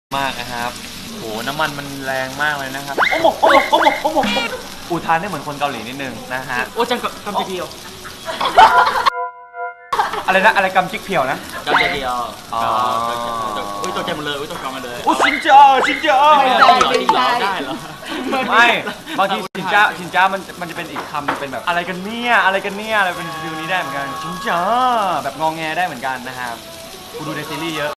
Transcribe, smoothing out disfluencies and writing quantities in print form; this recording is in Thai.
มากนะครับโหน้ำมันมันแรงมากเลยนะครับโอ้โหอูทานได้เหมือนคนเกาหลีนิดนึงนะฮะโอ้จังกำจิกเดียวอะไรนะอะไรกำจิกเพียวนะกำจิกเดียวอุ้ยตกใจหมดเลยอุ้ยตกใจหมดเลยโอ้ชินจ้าจริงเหรอได้เหรอไม่บางทีชินจ้ามันจะเป็นอีกคำเป็นแบบอะไรกันเนี่ยอะไรเป็นฟิลนี้ได้เหมือนกันชินจ้าแบบงองแงได้เหมือนกันนะครับกูดูในซีรีส์เยอะ